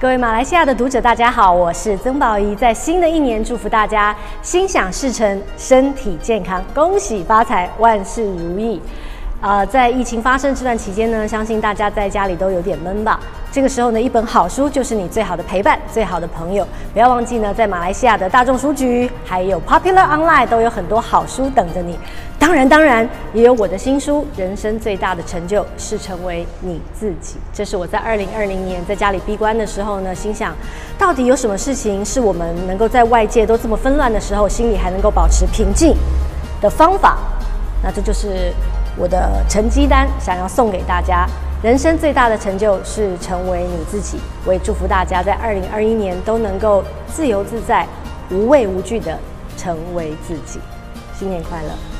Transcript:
各位马来西亚的读者，大家好，我是曾宝仪，在新的一年祝福大家心想事成，身体健康，恭喜发财，万事如意。在疫情发生这段期间呢，相信大家在家里都有点闷吧。这个时候呢，一本好书就是你最好的陪伴，最好的朋友。不要忘记呢，在马来西亚的大众书局，还有 Popular Online 都有很多好书等着你。当然，也有我的新书《人生最大的成就是成为你自己》。这是我在2020年在家里闭关的时候呢，心想，到底有什么事情是我们能够在外界都这么纷乱的时候，心里还能够保持平静的方法？那这就是我的成绩单，想要送给大家。人生最大的成就是成为你自己。我也祝福大家在2021年都能够自由自在、无畏无惧的成为自己。新年快乐！